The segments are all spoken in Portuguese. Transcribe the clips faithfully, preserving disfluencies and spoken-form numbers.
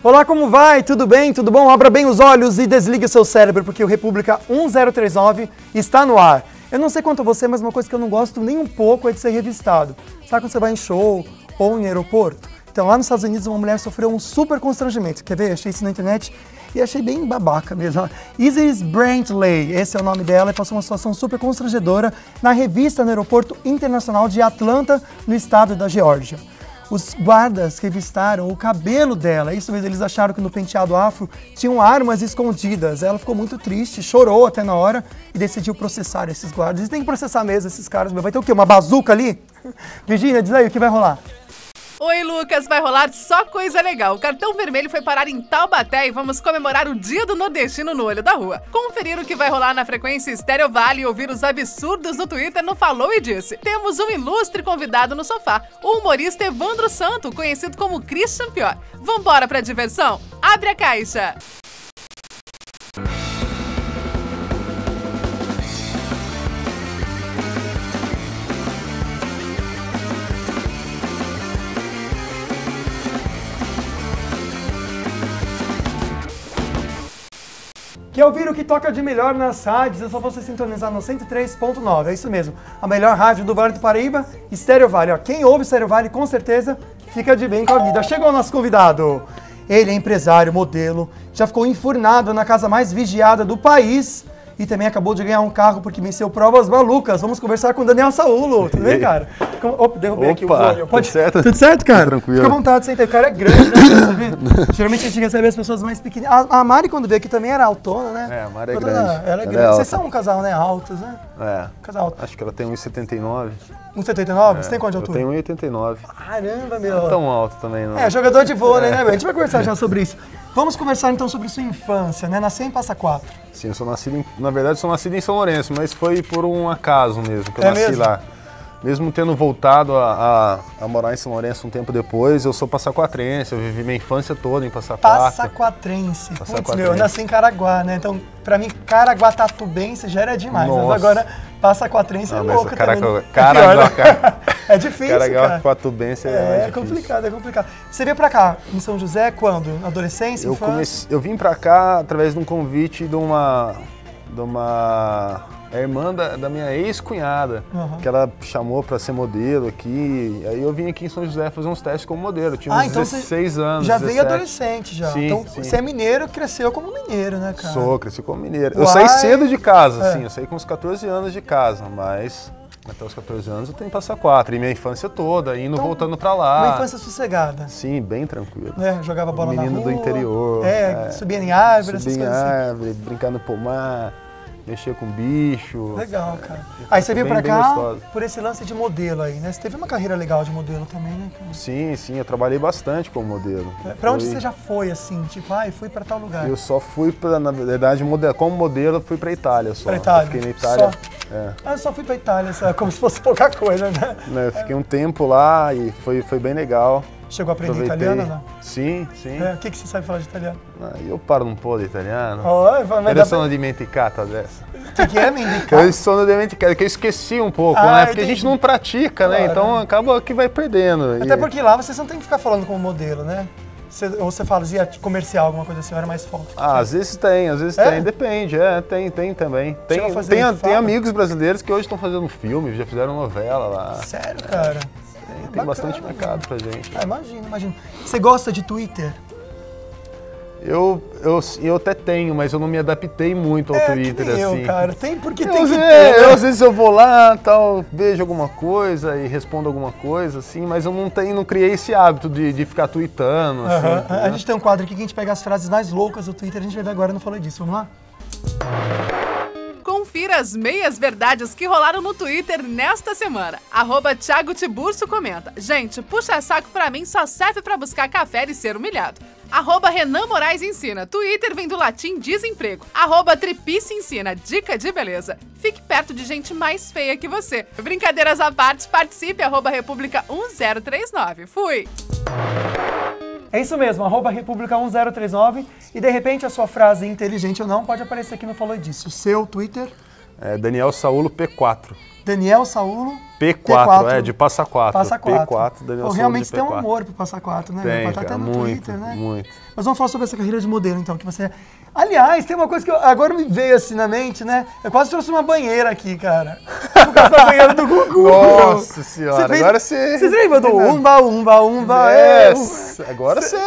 Olá, como vai? Tudo bem? Tudo bom? Abra bem os olhos e desligue o seu cérebro, porque o República um zero três nove está no ar. Eu não sei quanto a você, mas uma coisa que eu não gosto nem um pouco é de ser revistado. Sabe quando você vai em show ou em aeroporto? Então, lá nos Estados Unidos, uma mulher sofreu um super constrangimento. Quer ver? Achei isso na internet e achei bem babaca mesmo. Isis Brantley, esse é o nome dela, e passou uma situação super constrangedora na revista no Aeroporto Internacional de Atlanta, no estado da Geórgia. Os guardas revistaram o cabelo dela, isso mesmo, eles acharam que no penteado afro tinham armas escondidas. Ela ficou muito triste, chorou até na hora e decidiu processar esses guardas. Eles têm que processar mesmo esses caras, vai ter o quê? Uma bazuca ali? Virgínia, diz aí o que vai rolar. Oi, Lucas, vai rolar só coisa legal. O cartão vermelho foi parar em Taubaté e vamos comemorar o Dia do Nordestino no Olho da Rua. Conferir o que vai rolar na frequência Estéreo Vale e ouvir os absurdos no Twitter no Falou e Disse. Temos um ilustre convidado no sofá, o humorista Evandro Santo, conhecido como Christian Pior. Vambora pra diversão? Abre a caixa! Quer ouvir o que toca de melhor nas rádios? É só você sintonizar no cento e três ponto nove, é isso mesmo. A melhor rádio do Vale do Paraíba, Estéreo Vale. Ó, quem ouve Estéreo Vale, com certeza, fica de bem com a vida. Chegou o nosso convidado. Ele é empresário, modelo, já ficou enfurnado na casa mais vigiada do país e também acabou de ganhar um carro porque venceu provas malucas. Vamos conversar com o Daniel Saulo. Tudo bem, cara? Opa, derrubei Opa, aqui o fone. Pode... tudo certo? Tudo certo, cara? Tranquilo. Fica à vontade, senta aí. O cara é grande, né? Geralmente a gente recebe as pessoas mais pequenas. A Mari, quando veio aqui, também era altona, né? É, a Mari é Toda... grande. Ela é ela grande. é Vocês são um casal, né? Altos, né? É. Casal alto. Acho que ela tem um e setenta e nove. um e setenta e nove? É. Você tem quanto de altura? Eu tenho um e oitenta e nove. Caramba, meu. Não é tão alto também, não. É, jogador de vôlei, é. né, meu? A gente vai conversar já sobre isso. Vamos conversar então sobre sua infância, né? Nasceu em Passa Quatro. Sim, eu sou nascido em... Na verdade, eu sou nascido em São Lourenço, mas foi por um acaso mesmo que eu é nasci mesmo? lá. Mesmo tendo voltado a, a, a morar em São Lourenço um tempo depois, eu sou passaquatrense, eu vivi minha infância toda em Passa Quatro. Passaquatrense. Putz, meu, eu nasci em Caraguá, né? Então, pra mim, Caraguatatubense já era demais. Mas agora, Passaquatrense é louco Caraca... também. Caraguá, é, cara. é difícil, cara. Caraguatatubense é, é, é complicado, é complicado. Você veio pra cá, em São José, quando? Adolescência, eu infância? comecei, Eu vim pra cá através de um convite de uma... De uma... É a irmã da, da minha ex-cunhada, uhum. que ela chamou para ser modelo aqui. Aí eu vim aqui em São José fazer uns testes como modelo. Eu tinha uns ah, então dezesseis anos. Já dezessete. veio adolescente já. Sim, então sim. Você é mineiro, cresceu como mineiro, né, cara? Sou, cresci como mineiro. Uai. Eu saí cedo de casa, é. assim. Eu saí com uns quatorze anos de casa, mas até os quatorze anos eu tenho que passar quatro. E minha infância toda, indo então, voltando para lá. Uma infância sossegada. Sim, bem tranquilo. É, jogava bola Menino na rua. do interior. É, é. subia em árvore, subia essas em coisas árvore, assim. Brincar no pomar. Mexer com bicho. Legal, cara. Aí você veio bem, pra cá gostoso. por esse lance de modelo aí, né? Você teve uma carreira legal de modelo também, né? Sim, sim. Eu trabalhei bastante como modelo. É, pra onde você já foi, assim? Tipo, ah, eu fui pra tal lugar. Eu só fui, pra, na verdade, modelo, como modelo, eu fui pra Itália só. Pra Itália? Eu fiquei na Itália. Só? É. Ah, eu só fui pra Itália, só, como se fosse pouca coisa, né? Não, eu fiquei um tempo lá e foi, foi bem legal. Chegou a aprender Aproveitei. italiano, não? Sim, sim. É, o que, que você sabe falar de italiano? Ah, eu paro um pouco de italiano. Oh, mas eu sono dimenticato adesso. O que, que é mendicato? Eu sono dimenticato, que eu esqueci um pouco, ah, né? Porque entendi. a gente não pratica, claro, né? Então né? acaba que vai perdendo. Até e... porque lá vocês não tem que ficar falando como modelo, né? Você, ou você fazia comercial, alguma coisa assim, era mais forte. Ah, às vezes tem, às vezes é? tem, depende, é, tem, tem também. Tem, tem, tem amigos brasileiros que hoje estão fazendo filme, já fizeram novela lá. Sério, cara? Tem, tem bacana, bastante mercado pra gente. Ah, imagina, imagina. Você gosta de Twitter? Eu, eu, eu até tenho, mas eu não me adaptei muito ao é, Twitter, que nem assim. eu, cara. Tem porque eu, tem que é, ter. eu, às vezes eu vou lá, tal, vejo alguma coisa e respondo alguma coisa, assim, mas eu não, tenho, não criei esse hábito de, de ficar tweetando, assim. Uh-huh. Né? A gente tem um quadro aqui que a gente pega as frases mais loucas do Twitter, a gente vai ver agora, não falei disso. Vamos lá? Confira as meias verdades que rolaram no Twitter nesta semana. Arroba Thiago Tiburcio comenta: gente, puxa saco pra mim só serve pra buscar café e ser humilhado. Arroba Renan Moraes ensina: Twitter vem do latim desemprego. Arroba Tripice ensina: dica de beleza. Fique perto de gente mais feia que você. Brincadeiras à parte, participe. Arroba República um zero três nove. Fui! É isso mesmo, arroba República um zero três nove e de repente a sua frase inteligente ou não pode aparecer aqui no Falou Disso. O seu Twitter? É Daniel Saulo P quatro. Daniel Saulo P quatro, P quatro, é, de Passa Quatro. Passa Quatro. P quatro, Daniel Pô, Saulo realmente de tem P um quatro. amor pro Passa Quatro, né? Tem, Pode estar cara, até no muito, Twitter, né? muito. Mas vamos falar sobre essa carreira de modelo, então, que você... Aliás, tem uma coisa que eu, agora me veio assim na mente, né? Eu quase trouxe uma banheira aqui, cara. Por causa da banheira do Gugu. Nossa senhora, fez, agora você... Vocês lembram do umba, umba, umba? Yes. É, agora você...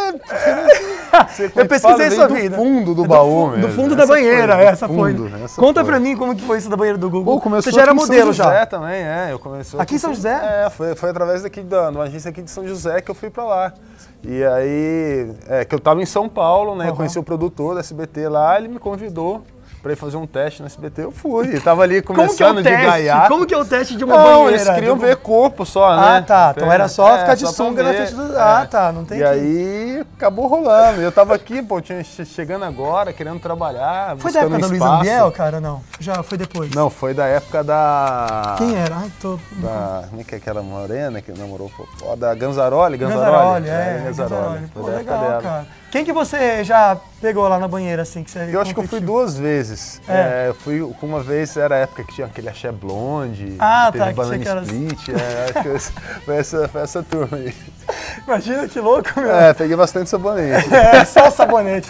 você eu pesquisei sua do vida. fundo do É baú do, mesmo. do fundo Essa da banheira, foi, essa fundo, foi. essa Conta foi. pra mim como que foi isso da banheira do Gugu. Pô, começou você já era aqui em modelo São José já? também, é. Eu comecei aqui em São José? É, foi, foi através daqui da uma agência aqui de São José que eu fui pra lá. E aí, é, que eu tava em São Paulo, né? Uhum. Eu conheci o produtor da S B T lá, ele me convidou pra ir fazer um teste na S B T, eu fui. Eu tava ali começando Como que é o de teste? gaiato. Como que é o teste de uma não, banheira? eles queriam do... ver corpo só, né? Ah, tá. Então era só é, ficar de só sunga na ver, frente do... é. Ah, tá. Não tem E que... aí, acabou rolando. Eu tava aqui, pô, tinha, chegando agora, querendo trabalhar, foi da época um da Luísa Biel, cara, não? Já foi depois? Não, foi da época da... Quem era? Ai, tô... Da... Como é que é aquela morena que namorou? Pô, da Ganzaroli? Ganzaroli, Ganzaroli, é. é Ganzaroli. Pô, legal, cara. Quem que você já pegou lá na banheira, assim, que você Eu acho que eu fui duas vezes. É. É, eu fui com uma vez, era a época que tinha aquele axé blonde, ah, teve tá, Banana que aquelas... Split, é, acho que foi essa, foi essa turma aí. Imagina que louco, meu. É, peguei bastante sabonete. É, só o sabonete.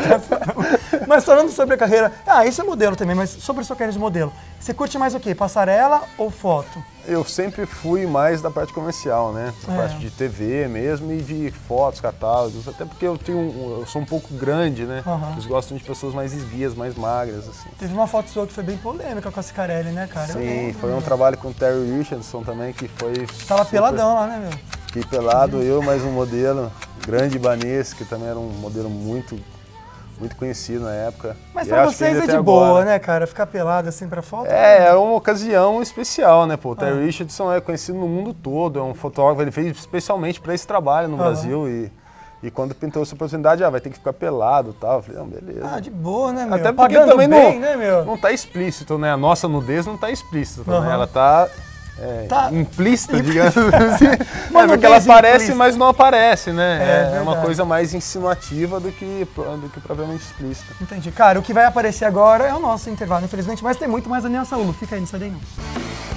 Mas falando sobre a carreira, ah, isso é modelo também, mas sobre a sua carreira de modelo, você curte mais o quê? Passarela ou foto? Eu sempre fui mais da parte comercial, né? Da é. parte de T V mesmo e de fotos, catálogos, até porque eu tenho um, eu sou um pouco grande, né? Uhum. Eles gostam de pessoas mais esguias, mais magras, assim. Teve uma foto sua que foi bem polêmica com a Cicarelli, né, cara? Sim, lembro, foi um meu. trabalho com o Terry Richardson também, que foi Tava super... peladão lá, né, meu? Fiquei pelado, Sim. eu mais um modelo, grande Ibanez, que também era um modelo muito... muito conhecido na época. Mas pra vocês é de boa, agora. né, cara? Ficar pelado assim pra foto? É, é uma ocasião especial, né, pô? O Terry ah. Richardson é conhecido no mundo todo, é um fotógrafo, ele fez especialmente pra esse trabalho no ah. Brasil e, e quando pintou essa oportunidade, ah, vai ter que ficar pelado e tal. Eu falei, não, beleza. Ah, de boa, né, meu? Até porque Pagando também bem, não, né, meu? não tá explícito, né? A nossa nudez não tá explícita, uhum. né? Ela tá... É, tá implícita, digamos assim. É, porque ela aparece, mas não aparece, né? É, é uma coisa mais insinuativa do que, do que propriamente explícita. Entendi. Cara, o que vai aparecer agora é o nosso intervalo, infelizmente, mas tem muito mais Daniel Saulo. Fica aí, não sai daí não.